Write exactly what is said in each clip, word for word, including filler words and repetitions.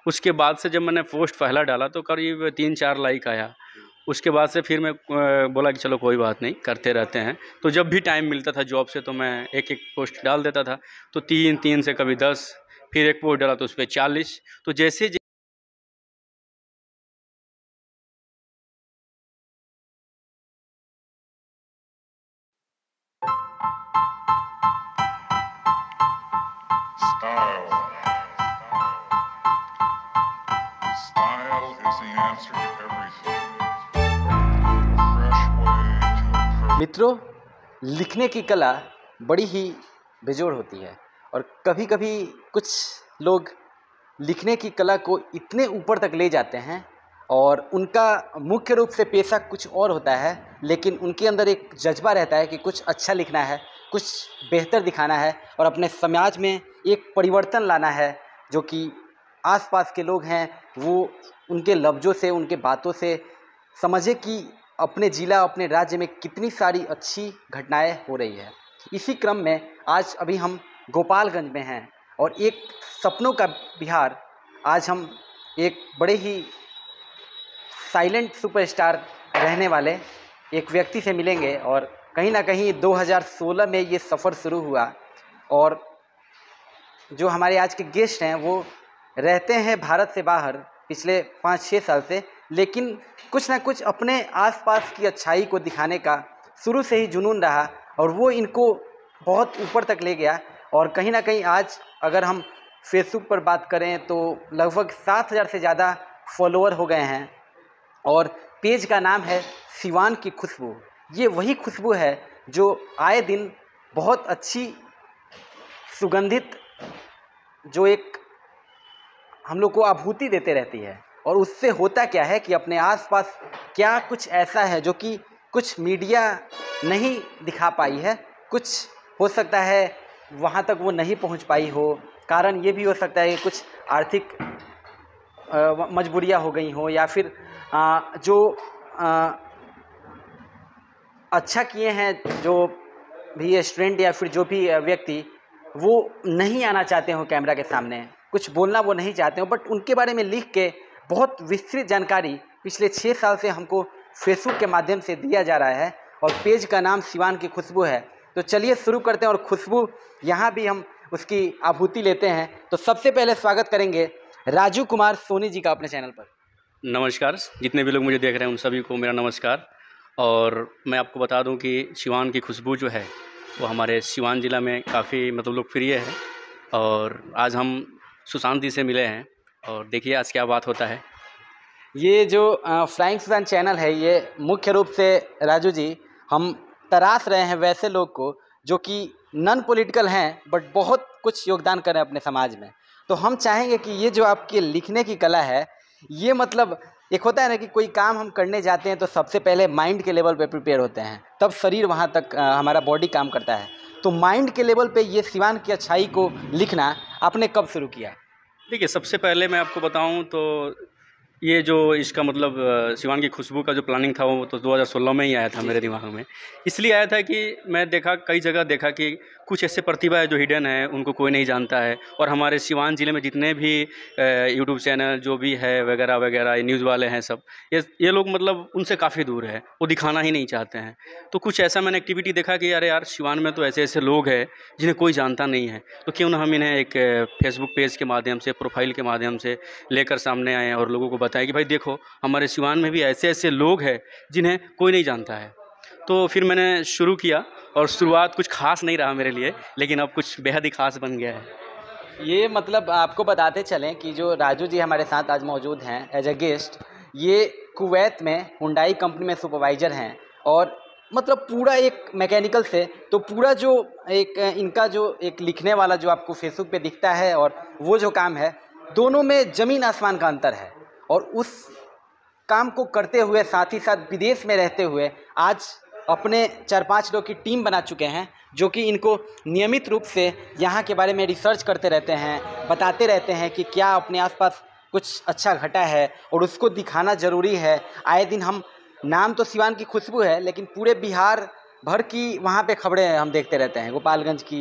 उसके बाद से जब मैंने पोस्ट पहला डाला तो करीब तीन चार लाइक आया। उसके बाद से फिर मैं बोला कि चलो कोई बात नहीं, करते रहते हैं। तो जब भी टाइम मिलता था जॉब से तो मैं एक एक पोस्ट डाल देता था। तो तीन तीन से कभी दस, फिर एक पोस्ट डाला तो उस पर चालीस। तो जैसे मित्रों, लिखने की कला बड़ी ही बेजोड़ होती है और कभी कभी कुछ लोग लिखने की कला को इतने ऊपर तक ले जाते हैं और उनका मुख्य रूप से पेशा कुछ और होता है, लेकिन उनके अंदर एक जज्बा रहता है कि कुछ अच्छा लिखना है, कुछ बेहतर दिखाना है और अपने समाज में एक परिवर्तन लाना है। जो कि आसपास के लोग हैं वो उनके लफ्ज़ों से, उनके बातों से समझे कि अपने ज़िला, अपने राज्य में कितनी सारी अच्छी घटनाएं हो रही है। इसी क्रम में आज अभी हम गोपालगंज में हैं और एक सपनों का बिहार, आज हम एक बड़े ही साइलेंट सुपरस्टार रहने वाले एक व्यक्ति से मिलेंगे। और कहीं ना कहीं दो हज़ार सोलह में ये सफ़र शुरू हुआ और जो हमारे आज के गेस्ट हैं वो रहते हैं भारत से बाहर पिछले पाँच छः साल से, लेकिन कुछ ना कुछ अपने आसपास की अच्छाई को दिखाने का शुरू से ही जुनून रहा और वो इनको बहुत ऊपर तक ले गया। और कहीं ना कहीं आज अगर हम फेसबुक पर बात करें तो लगभग सात हज़ार से ज़्यादा फॉलोअर हो गए हैं और पेज का नाम है सिवान की खुशबू। ये वही खुशबू है जो आए दिन बहुत अच्छी सुगंधित, जो एक हम लोग को अनुभूति देते रहती है। और उससे होता क्या है कि अपने आसपास क्या कुछ ऐसा है जो कि कुछ मीडिया नहीं दिखा पाई है, कुछ हो सकता है वहाँ तक वो नहीं पहुँच पाई हो। कारण ये भी हो सकता है कि कुछ आर्थिक मजबूरियाँ हो गई हो या फिर आ, जो आ, अच्छा किए हैं जो भी स्टूडेंट या फिर जो भी व्यक्ति, वो नहीं आना चाहते हो कैमरा के सामने, कुछ बोलना वो नहीं चाहते हो, बट उनके बारे में लिख के बहुत विस्तृत जानकारी पिछले छः साल से हमको फेसबुक के माध्यम से दिया जा रहा है और पेज का नाम सिवान की खुशबू है। तो चलिए शुरू करते हैं और खुशबू यहाँ भी हम उसकी आभूति लेते हैं। तो सबसे पहले स्वागत करेंगे राजू कुमार सोनी जी का अपने चैनल पर। नमस्कार, जितने भी लोग मुझे देख रहे हैं उन सभी को मेरा नमस्कार। और मैं आपको बता दूं कि सिवान की खुशबू जो है वो हमारे सिवान ज़िला में काफ़ी मतलब लोकप्रिय है। और आज हम सुशांत जी से मिले हैं और देखिए आज क्या बात होता है। ये जो फ्लाइंग सुशांत चैनल है, ये मुख्य रूप से राजू जी हम तराश रहे हैं वैसे लोग को जो कि नॉन पॉलिटिकल हैं बट बहुत कुछ योगदान कर रहे हैं अपने समाज में। तो हम चाहेंगे कि ये जो आपके लिखने की कला है, ये मतलब एक होता है ना कि कोई काम हम करने जाते हैं तो सबसे पहले माइंड के लेवल पे प्रिपेयर होते हैं, तब शरीर वहाँ तक आ, हमारा बॉडी काम करता है। तो माइंड के लेवल पे ये सिवान की अच्छाई को लिखना आपने कब शुरू किया? देखिए, सबसे पहले मैं आपको बताऊं तो ये जो इसका मतलब सिवान की खुशबू का जो प्लानिंग था वो तो दो हज़ार सोलह में ही आया था मेरे दिमाग में। इसलिए आया था कि मैं देखा, कई जगह देखा कि कुछ ऐसे प्रतिभा है जो हिडन है, उनको कोई नहीं जानता है। और हमारे सिवान ज़िले में जितने भी यूट्यूब चैनल जो भी है वगैरह वगैरह, न्यूज़ वाले हैं सब, ये ये लोग मतलब उनसे काफ़ी दूर है, वो दिखाना ही नहीं चाहते हैं। तो कुछ ऐसा मैंने एक्टिविटी देखा कि अरे यार, सिवान में तो ऐसे ऐसे लोग हैं जिन्हें कोई जानता नहीं है, तो क्यों ना हम इन्हें एक फेसबुक पेज के माध्यम से, प्रोफाइल के माध्यम से लेकर सामने आएँ और लोगों को बताएं कि भाई देखो, हमारे सिवान में भी ऐसे ऐसे लोग हैं जिन्हें कोई नहीं जानता है। तो फिर मैंने शुरू किया और शुरुआत कुछ खास नहीं रहा मेरे लिए, लेकिन अब कुछ बेहद ही खास बन गया है। ये मतलब आपको बताते चलें कि जो राजू जी हमारे साथ आज मौजूद हैं एज ए गेस्ट, ये कुवैत में हुंडई कंपनी में सुपरवाइज़र हैं और मतलब पूरा एक मैकेनिकल से, तो पूरा जो एक इनका जो एक लिखने वाला जो आपको फेसबुक पे दिखता है और वो जो काम है, दोनों में ज़मीन आसमान का अंतर है। और उस काम को करते हुए साथ ही साथ विदेश में रहते हुए आज अपने चार पांच लोग की टीम बना चुके हैं जो कि इनको नियमित रूप से यहाँ के बारे में रिसर्च करते रहते हैं, बताते रहते हैं कि क्या अपने आसपास कुछ अच्छा घटा है और उसको दिखाना ज़रूरी है। आए दिन हम, नाम तो सिवान की खुशबू है लेकिन पूरे बिहार भर की वहाँ पे खबरें हम देखते रहते हैं, गोपालगंज की,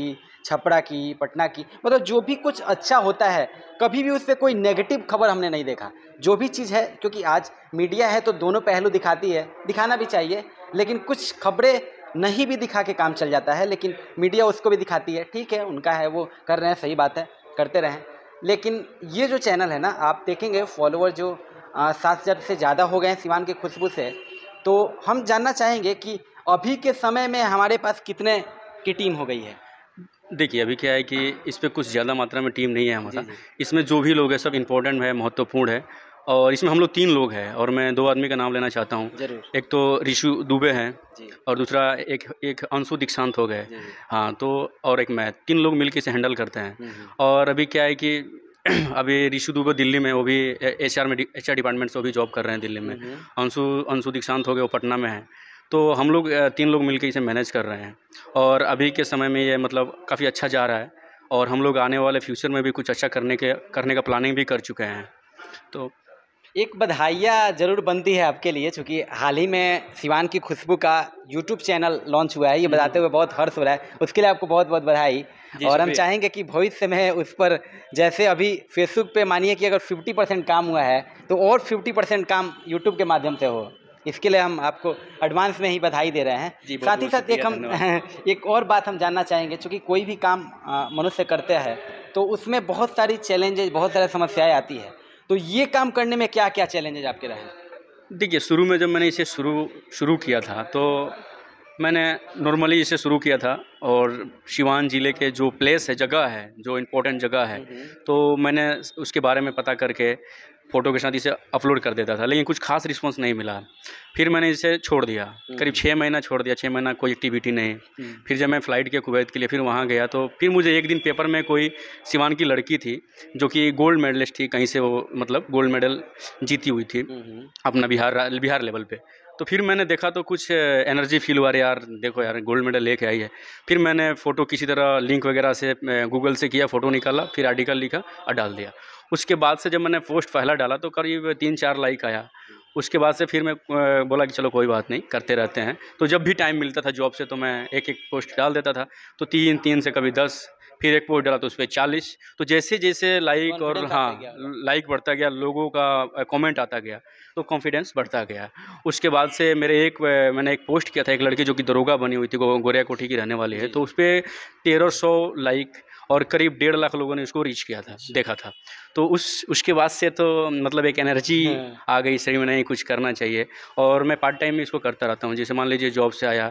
छपरा की, पटना की, मतलब जो भी कुछ अच्छा होता है कभी भी उस पर कोई नेगेटिव खबर हमने नहीं देखा। जो भी चीज़ है, क्योंकि आज मीडिया है तो दोनों पहलू दिखाती है, दिखाना भी चाहिए, लेकिन कुछ खबरें नहीं भी दिखा के काम चल जाता है, लेकिन मीडिया उसको भी दिखाती है। ठीक है, उनका है, वो कर रहे हैं, सही बात है, करते रहें। लेकिन ये जो चैनल है ना, आप देखेंगे फॉलोअर जो आ, सात हज़ार से ज़्यादा हो गए हैं सिवान की खुशबू से, तो हम जानना चाहेंगे कि अभी के समय में हमारे पास कितने की टीम हो गई है। देखिए, अभी क्या है कि इस पे कुछ ज़्यादा मात्रा में टीम नहीं है हमारा। जी, जी। इसमें जो भी लोग हैं सब इम्पोर्टेंट है, महत्वपूर्ण है, और इसमें हम लोग तीन लोग हैं और मैं दो आदमी का नाम लेना चाहता हूँ। ज़रूर। एक तो ऋषु दुबे हैं जी। और दूसरा एक एक अंशु दीक्षांत हो गए। जी, जी। हाँ, तो और एक मैं, तीन लोग मिलके इसे हैंडल करते हैं। हम्म, हम्म। और अभी क्या है कि अभी ऋषु दुबे दिल्ली में, वो भी एच आर में, एच आर डिपार्टमेंट से वो भी जॉब कर रहे हैं दिल्ली में। हम्म, अंशु अंशु दीक्षांत हो गए, वो पटना में हैं। तो हम लोग अ, तीन लोग मिलके इसे मैनेज कर रहे हैं और अभी के समय में ये मतलब काफ़ी अच्छा जा रहा है और हम लोग आने वाले फ्यूचर में भी कुछ अच्छा करने के करने का प्लानिंग भी कर चुके हैं। तो एक बधाइयाँ ज़रूर बनती है आपके लिए, चूँकि हाल ही में सिवान की खुशबू का यूट्यूब चैनल लॉन्च हुआ है, ये बताते हुए बहुत हर्ष हो रहा है, उसके लिए आपको बहुत बहुत बधाई। जी, और हम शुक्रिया। चाहेंगे कि भविष्य में उस पर, जैसे अभी फेसबुक पे मानिए कि अगर फिफ्टी परसेंट काम हुआ है तो और फिफ्टी परसेंट काम यूट्यूब के माध्यम से हो, इसके लिए हम आपको एडवांस में ही बधाई दे रहे हैं। जी, बहुत साथ ही बहुत साथ एक हम शुक्रिया, एक और बात हम जानना चाहेंगे, चूँकि कोई भी काम अ, मनुष्य करते हैं तो उसमें बहुत सारी चैलेंजेज, बहुत सारी समस्याएं आती है, तो ये काम करने में क्या क्या चैलेंजेज आपके रहे? देखिए, शुरू में जब मैंने इसे शुरू शुरू किया था तो मैंने नॉर्मली इसे शुरू किया था और सिवान ज़िले के जो प्लेस है, जगह है, जो इम्पोर्टेंट जगह है, तो मैंने उसके बारे में पता करके फ़ोटो के साथ इसे अपलोड कर देता था, लेकिन कुछ खास रिस्पांस नहीं मिला। फिर मैंने इसे छोड़ दिया, करीब छः महीना छोड़ दिया, छः महीना कोई एक्टिविटी नहीं। फिर जब मैं फ़्लाइट के कुवैत के लिए फिर वहाँ गया तो फिर मुझे एक दिन पेपर में कोई सिवान की लड़की थी जो कि गोल्ड मेडलिस्ट थी, कहीं से वो मतलब गोल्ड मेडल जीती हुई थी अपना बिहार रा- बिहार लेवल पे। तो फिर मैंने देखा तो कुछ एनर्जी फील हुआ, अरे यार देखो यार गोल्ड मेडल लेके आई है। फिर मैंने फ़ोटो किसी तरह लिंक वगैरह से गूगल से किया, फ़ोटो निकाला, फिर आर्टिकल लिखा और डाल दिया। उसके बाद से जब मैंने पोस्ट पहला डाला तो करीब तीन चार लाइक आया। उसके बाद से फिर मैं अ, बोला कि चलो कोई बात नहीं, करते रहते हैं। तो जब भी टाइम मिलता था जॉब से तो मैं एक एक पोस्ट डाल देता था, तो तीन तीन से कभी दस, फिर एक पोस्ट डाला तो उस पर चालीस। तो जैसे जैसे लाइक और Confidence आता हाँ गया। लाइक बढ़ता गया, लोगों का कमेंट आता गया, तो कॉन्फिडेंस बढ़ता गया। उसके बाद से मेरे एक अ, मैंने एक पोस्ट किया था, एक लड़की जो कि दरोगा बनी हुई थी, गो- गोरिया कोठी की रहने वाली है, तो उस पर तेरह सौ लाइक और करीब डेढ़ लाख लोगों ने उसको रीच किया था, देखा था। तो उस उसके बाद से तो मतलब एक एनर्जी हाँ। आ गई शरीर में, नहीं कुछ करना चाहिए। और मैं पार्ट टाइम में इसको करता रहता हूँ। जैसे मान लीजिए जॉब से आया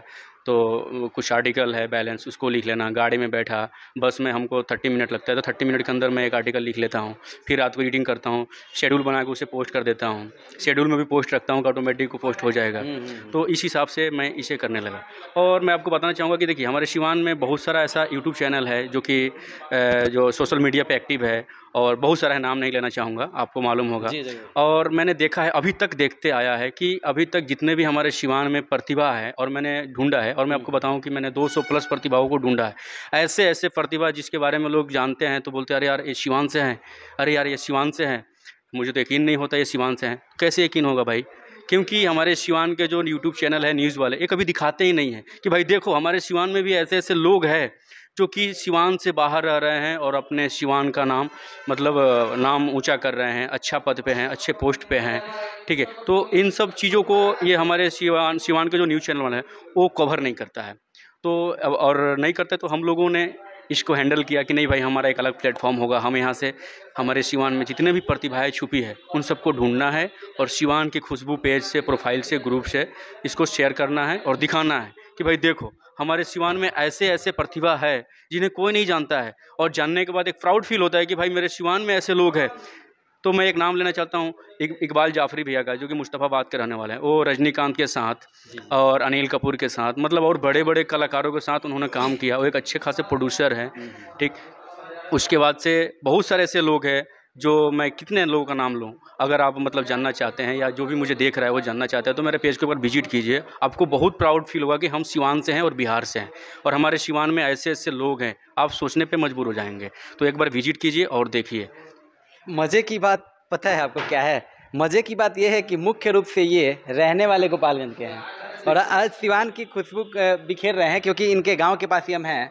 तो कुछ आर्टिकल है बैलेंस, उसको लिख लेना, गाड़ी में बैठा, बस में हमको थर्टी मिनट लगता है तो थर्टी मिनट के अंदर मैं एक आर्टिकल लिख लेता हूँ। फिर रात को एडिटिंग करता हूँ, शेड्यूल बना के उसे पोस्ट कर देता हूँ। शेड्यूल में भी पोस्ट रखता हूँ कि ऑटोमेटिक को पोस्ट हो जाएगा। हम्म, हम्म, हम्म। तो इस हिसाब से मैं इसे करने लगा। और मैं आपको बताना चाहूँगा कि देखिए, हमारे सिवान में बहुत सारा ऐसा यूट्यूब चैनल है जो कि अ, जो सोशल मीडिया पे एक्टिव है, और बहुत सारा है, नाम नहीं लेना चाहूँगा, आपको मालूम होगा। जी, ज़रूर। और मैंने देखा है, अभी तक देखते आया है कि अभी तक जितने भी हमारे सिवान में प्रतिभा है, और मैंने ढूंढा है, और मैं आपको बताऊं कि मैंने दो सौ प्लस प्रतिभाओं को ढूंढा है। ऐसे ऐसे प्रतिभा जिसके बारे में लोग जानते हैं तो बोलते हैं अरे यार ये सिवान से हैं, अरे यार ये सिवान से हैं। मुझे तो यकीन नहीं होता ये सिवान से हैं। कैसे यकीन होगा भाई? क्योंकि हमारे सिवान के जो यूट्यूब चैनल है न्यूज़ वाले, ये कभी दिखाते ही नहीं हैं कि भाई देखो हमारे सिवान में भी ऐसे ऐसे लोग हैं जो कि सिवान से बाहर रह रहे हैं और अपने सिवान का नाम मतलब अ, नाम ऊंचा कर रहे हैं, अच्छा पद पे हैं, अच्छे पोस्ट पे हैं। ठीक है, तो इन सब चीज़ों को ये हमारे सिवान सिवान के जो न्यूज़ चैनल वाले हैं वो कवर नहीं करता है। तो अब और नहीं करते तो हम लोगों ने इसको हैंडल किया कि नहीं भाई, हमारा एक अलग प्लेटफॉर्म होगा, हम यहाँ से हमारे सिवान में जितने भी प्रतिभाएं छुपी है उन सबको ढूंढना है और सिवान की खुशबू पेज से, प्रोफाइल से, ग्रुप से इसको शेयर करना है और दिखाना है कि भाई देखो हमारे सिवान में ऐसे ऐसे प्रतिभा है जिन्हें कोई नहीं जानता है। और जानने के बाद एक प्राउड फील होता है कि भाई मेरे सिवान में ऐसे लोग हैं। तो मैं एक नाम लेना चाहता हूँ, इक, इकबाल जाफरी भैया का, जो कि मुस्तफ़ाबाद के रहने वाले हैं। वो रजनीकांत के साथ और अनिल कपूर के साथ, मतलब और बड़े बड़े कलाकारों के साथ उन्होंने काम किया। वो एक अच्छे खासे प्रोड्यूसर हैं। ठीक, उसके बाद से बहुत सारे ऐसे लोग हैं जो मैं कितने लोगों का नाम लूँ। अगर आप मतलब जानना चाहते हैं या जो भी मुझे देख रहा है वो जानना चाहता है तो मेरे पेज के ऊपर विजिट कीजिए। आपको बहुत प्राउड फील होगा कि हम सिवान से हैं और बिहार से हैं और हमारे सिवान में ऐसे ऐसे लोग हैं, आप सोचने पे मजबूर हो जाएंगे। तो एक बार विजिट कीजिए और देखिए। मज़े की बात पता है आपको क्या है? मज़े की बात यह है कि मुख्य रूप से ये रहने वाले गोपालगंज के हैं और आज सिवान की खुशबू अ, बिखेर रहे हैं, क्योंकि इनके गांव के पास ही हम हैं।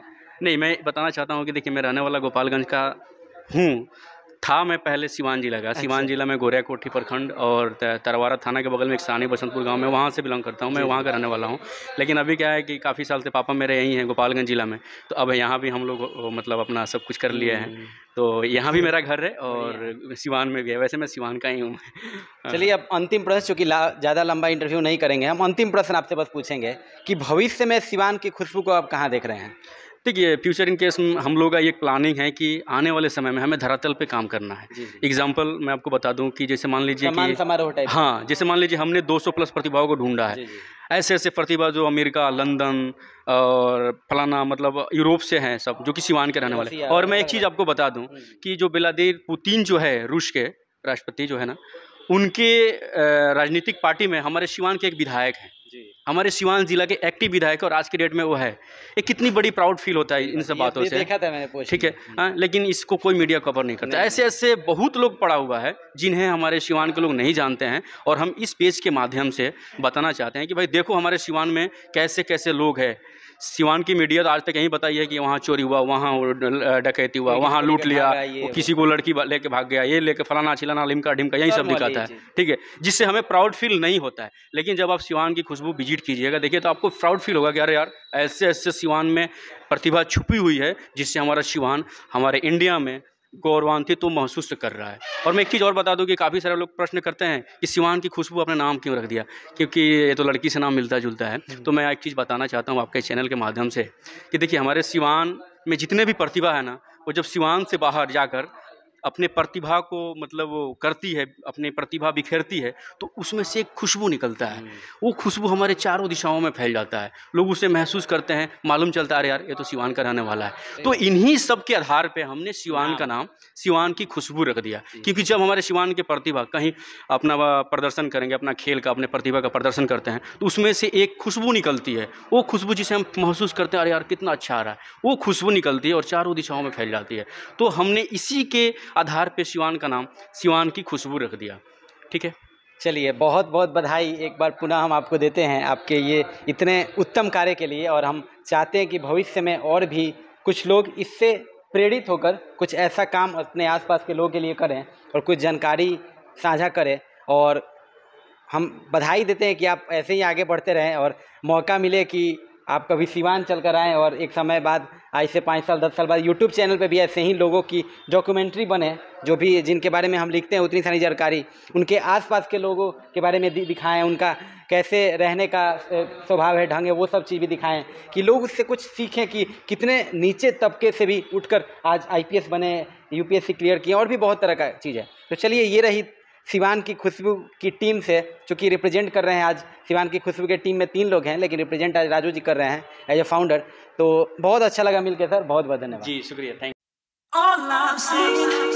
नहीं, मैं बताना चाहता हूँ कि देखिए मैं रहने वाला गोपालगंज का हूँ। था मैं पहले सिवान जिला का। सिवान जिला में गोरिया कोठी प्रखंड और त- तरवारा थाना के बगल में एक सानी बसंतपुर गांव में, वहाँ से बिलोंग करता हूँ मैं, वहाँ का रहने वाला हूँ। लेकिन अभी क्या है कि काफ़ी साल से पापा मेरे यहीं हैं गोपालगंज जिला में, तो अब यहाँ भी हम लोग ओ, मतलब अपना सब कुछ कर लिए हैं। तो यहाँ भी मेरा घर है और सिवान में भी है। वैसे मैं सिवान का ही हूँ। चलिए अब अंतिम प्रश्न, चूँकि ज़्यादा लंबा इंटरव्यू नहीं करेंगे हम, अंतिम प्रश्न आपसे बस पूछेंगे कि भविष्य में सिवान की खुशबू को आप कहाँ देख रहे हैं? देखिए फ्यूचर इन केस हम लोग का ये प्लानिंग है कि आने वाले समय में हमें धरातल पे काम करना है। एग्जाम्पल मैं आपको बता दूं कि जैसे मान लीजिए सम्मान कि समारोह टाइप। हाँ, जैसे मान लीजिए हमने दो सौ प्लस प्रतिभाओं को ढूंढा है। ऐसे ऐसे प्रतिभा जो अमेरिका, लंदन और फलाना मतलब यूरोप से हैं सब, जो कि सिवान के रहने वाले। और मैं एक चीज़ आपको बता दूं कि जो व्लादिमीर पुतिन जो है रूस के राष्ट्रपति जो है ना, उनके अ, राजनीतिक पार्टी में हमारे सिवान के एक विधायक हैं। हमारे सिवान जिला के एक्टिव विधायक और आज की डेट में वो है। ये कितनी बड़ी प्राउड फील होता है इन सब बातों से। देखा था मैंने पोस्ट। ठीक है, हाँ, लेकिन इसको कोई मीडिया कवर नहीं करता। ऐसे ऐसे बहुत लोग पड़ा हुआ है जिन्हें हमारे सिवान के लोग नहीं जानते हैं, और हम इस पेज के माध्यम से बताना चाहते हैं कि भाई देखो हमारे सिवान में कैसे कैसे लोग हैं। सिवान की मीडिया तो आज तक यही बताई है कि वहाँ चोरी हुआ, वहाँ डकैती हुआ, वहाँ लूट लिया, वो किसी को लड़की लेके भाग गया, ये लेके फलाना चिलाना लिमका ढिमका, यही सब दिखाता है। ठीक है, जिससे हमें प्राउड फील नहीं होता है। लेकिन जब आप सिवान की खुशबू विजिट कीजिएगा, देखिए तो आपको प्राउड फील होगा कि अरे यार ऐसे ऐसे सिवान में प्रतिभा छुपी हुई है, जिससे हमारा सिवान हमारे इंडिया में गौरवान्वित तो महसूस कर रहा है। और मैं एक चीज़ और बता दूं कि काफ़ी सारे लोग प्रश्न करते हैं कि सिवान की खुशबू अपने नाम क्यों रख दिया, क्योंकि ये तो लड़की से नाम मिलता जुलता है। तो मैं एक चीज़ बताना चाहता हूँ आपके चैनल के माध्यम से कि देखिए हमारे सिवान में जितने भी प्रतिभा है ना, वो जब सिवान से बाहर जाकर अपने प्रतिभा को मतलब वो करती है, अपनी प्रतिभा बिखेरती है, तो उसमें से एक खुशबू निकलता है। वो खुशबू हमारे चारों दिशाओं में फैल जाता है, लोग उसे महसूस करते हैं, मालूम चलता है अरे यार ये तो सिवान का रहने वाला है। तो इन्हीं सब के आधार पे हमने सिवान का नाम सिवान की खुशबू रख दिया, क्योंकि जब हमारे सिवान के प्रतिभा कहीं अपना प्रदर्शन करेंगे, अपना खेल का, अपने प्रतिभा का प्रदर्शन करते हैं, तो उसमें से एक खुशबू निकलती है। वो खुशबू जिसे हम महसूस करते हैं अरे यार कितना अच्छा आ रहा है, वो खुशबू निकलती है और चारों दिशाओं में फैल जाती है। तो हमने इसी के आधार पे सिवान का नाम सिवान की खुशबू रख दिया। ठीक है, चलिए बहुत बहुत बधाई एक बार पुनः हम आपको देते हैं आपके ये इतने उत्तम कार्य के लिए, और हम चाहते हैं कि भविष्य में और भी कुछ लोग इससे प्रेरित होकर कुछ ऐसा काम अपने आसपास के लोगों के लिए करें और कुछ जानकारी साझा करें। और हम बधाई देते हैं कि आप ऐसे ही आगे बढ़ते रहें और मौका मिले कि आप कभी सिवान चल कर आएँ, और एक समय बाद आज से पाँच साल दस साल बाद यूट्यूब चैनल पे भी ऐसे ही लोगों की डॉक्यूमेंट्री बने, जो भी जिनके बारे में हम लिखते हैं उतनी सारी जानकारी उनके आसपास के लोगों के बारे में दिखाएं, उनका कैसे रहने का स्वभाव है, ढंग है, वो सब चीज़ भी दिखाएं कि लोग उससे कुछ सीखें कि कितने नीचे तबके से भी उठकर आज आई पी एस बने, U P S C clear किए, और भी बहुत तरह का चीज़ है। तो चलिए ये रही सिवान की खुशबू की टीम से, चूँकि रिप्रेजेंट कर रहे हैं आज सिवान की खुशबू के टीम में तीन लोग हैं, लेकिन रिप्रेजेंट आज राजू जी कर रहे हैं एज ए फाउंडर। तो बहुत अच्छा लगा मिलकर सर, बहुत बहुत धन्यवाद। जी शुक्रिया, थैंक यू।